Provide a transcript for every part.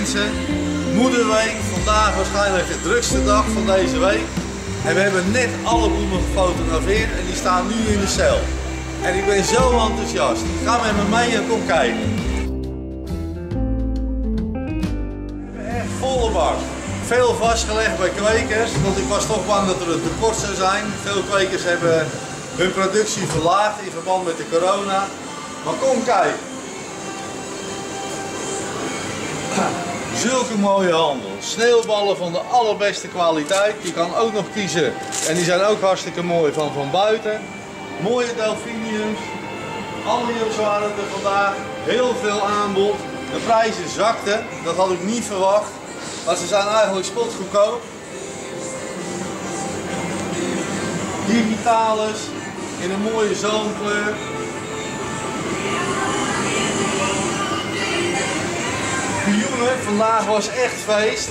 mensen, Moederweek, vandaag waarschijnlijk de drukste dag van deze week. En we hebben net alle bloemen gefotografeerd en die staan nu in de cel. En ik ben zo enthousiast. Ga met me mee en kom kijken. We hebben echt volle bak. Veel vastgelegd bij kwekers, want ik was toch bang dat er een tekort zou zijn. Veel kwekers hebben hun productie verlaagd in verband met de corona. Maar kom kijken. Zulke mooie handel. Sneeuwballen van de allerbeste kwaliteit. Je kan ook nog kiezen. En die zijn ook hartstikke mooi van buiten. Mooie delfiniums. Alliums waren er vandaag. Heel veel aanbod. De prijzen zakten. Dat had ik niet verwacht. Maar ze zijn eigenlijk spotgoedkoop. Digitalis in een mooie zoomkleur. Pioenen, vandaag was echt feest.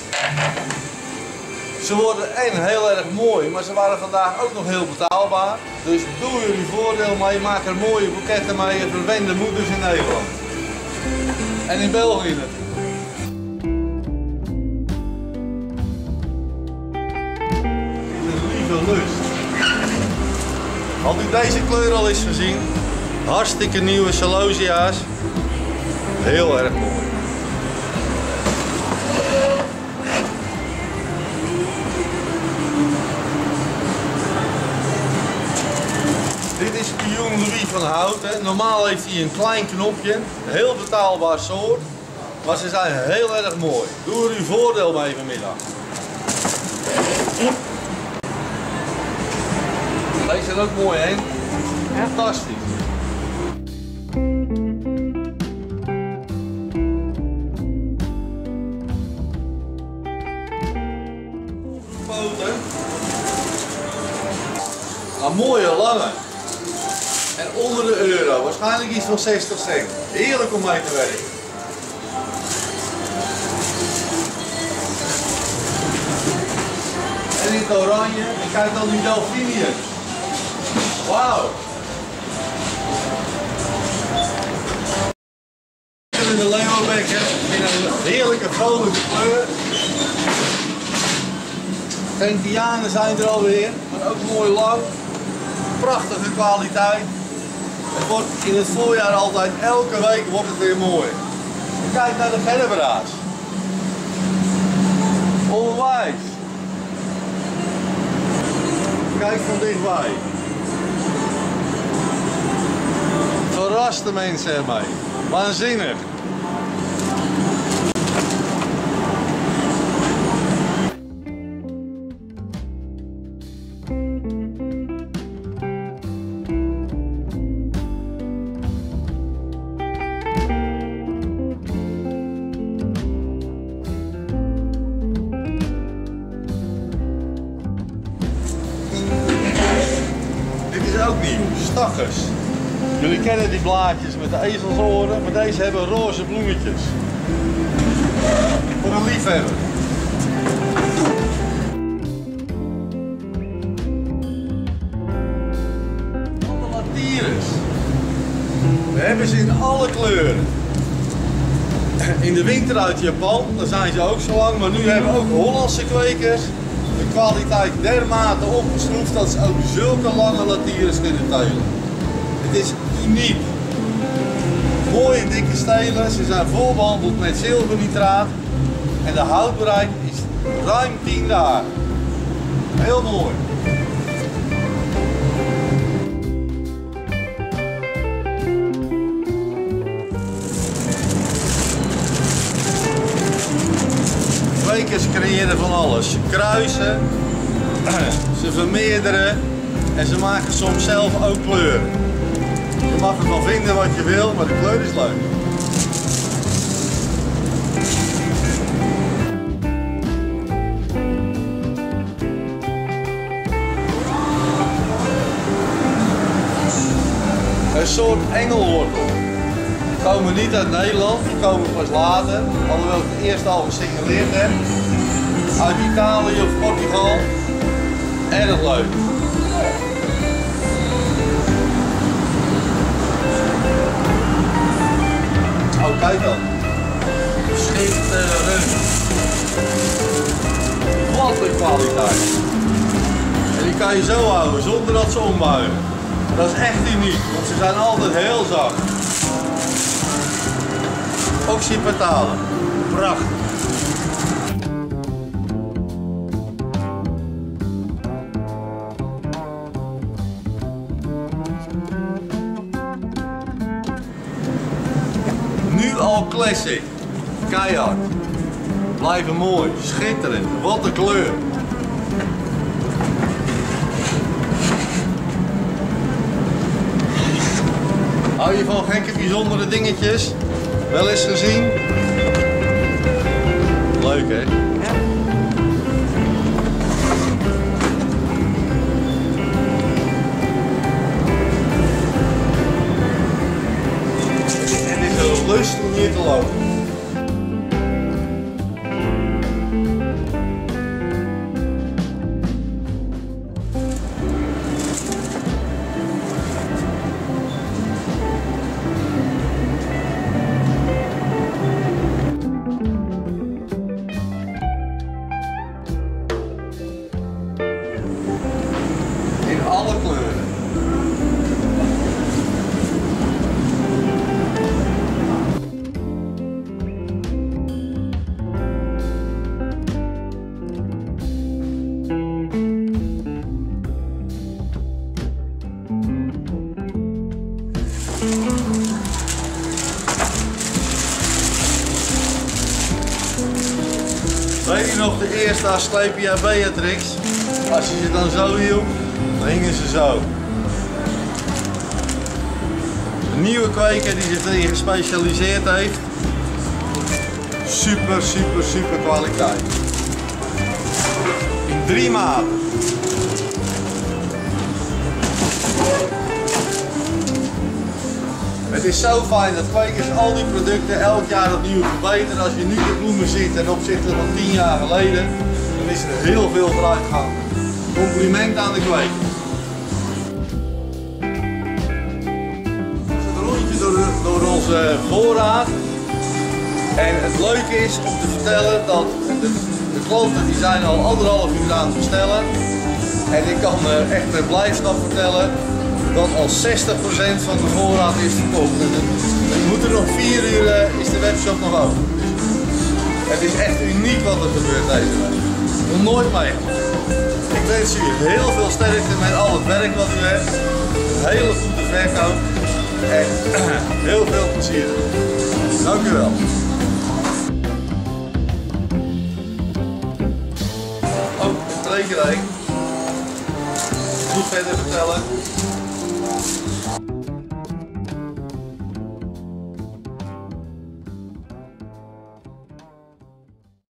Ze worden heel erg mooi, maar ze waren vandaag ook nog heel betaalbaar. Dus doe jullie voordeel mee, maak er mooie boeketten mee en verwen de moeders in Nederland. En in België natuurlijk. Lust. Had u deze kleur al eens gezien? Hartstikke nieuwe celosia's. Heel erg mooi. Dit is Pioen Louis van Houten. Normaal heeft hij een klein knopje. Een heel betaalbaar soort. Maar ze zijn heel erg mooi. Doe er uw voordeel mee vanmiddag. Deze zijn ook mooi, hè? Fantastisch. Poten. Een mooie lange. En onder de euro. Waarschijnlijk iets van 60 cent. Heerlijk om mee te werken. En in het oranje. En kijk dan die delfiniums. Wauw! In de leeuwenbekken in een heerlijke vrolijke kleur. Gentianen zijn er alweer, maar ook mooi lang. Prachtige kwaliteit. Het wordt in het voorjaar altijd, elke week wordt het weer mooi. Kijk naar de gerbera's. Onwijs. Kijk van dichtbij. Verrast de mensen ermee. Waanzinnig. Dit is ook nieuw. Stakkers. Jullie kennen die blaadjes met de ezelsoren, maar deze hebben roze bloemetjes. Voor een liefhebber. Alle Latires. We hebben ze in alle kleuren. In de winter uit Japan, daar zijn ze ook zo lang, maar nu hebben we ook Hollandse kwekers. De kwaliteit dermate opgeschroefd dat ze ook zulke lange Latires kunnen telen. Het is uniek. Mooie dikke stelen, ze zijn vol behandeld met zilvernitraat en de houdbaarheid is ruim 10 dagen. Heel mooi. Kwekers creëren van alles. Ze kruisen, ze vermeerderen en ze maken soms zelf ook kleuren. Je mag ervan vinden wat je wil, maar de kleur is leuk. Een soort engelwortel. Die komen niet uit Nederland, die komen pas later, alhoewel ik het eerst al gesignaleerd heb. Uit Italië of Portugal. Erg leuk. Oh, kijk dan. Schitterend. altijd kwaliteit. En die kan je zo houden zonder dat ze ombuigen. Dat is echt uniek, want ze zijn altijd heel zacht. Oxypetalen, prachtig. Nu al classic, keihard. Blijven mooi, schitterend, wat een kleur. Hou je van gekke bijzondere dingetjes? Wel eens gezien? Leuk hè? Ja. Het is een lust om hier te lopen. In alle kleuren. Weet je nog de eerste Asclepia Beatrix? Als je ze dan zo hield, dan hingen ze zo. Een nieuwe kweker die zich erin gespecialiseerd heeft. Super, super, super kwaliteit. In 3 maten. Het is zo fijn dat kwekers al die producten elk jaar opnieuw verbeteren. Als je nu de bloemen ziet ten opzichte van 10 jaar geleden, dan is er heel veel vooruitgang. Compliment aan de kweker. Een rondje door onze voorraad. En het leuke is om te vertellen dat de klanten die zijn al 1,5 uur aan het bestellen. En ik kan echt met blijdschap vertellen dat al 60% van de voorraad is verkocht. We moeten nog 4 uur is de webshop nog open. Het is echt uniek wat er gebeurt deze week. Nog nooit meegemaakt. Ik wens u heel veel sterkte met al het werk wat u hebt. Een hele goede verkoop. En heel veel plezier. Dank u wel. Oh, een trekerij. Niet verder vertellen.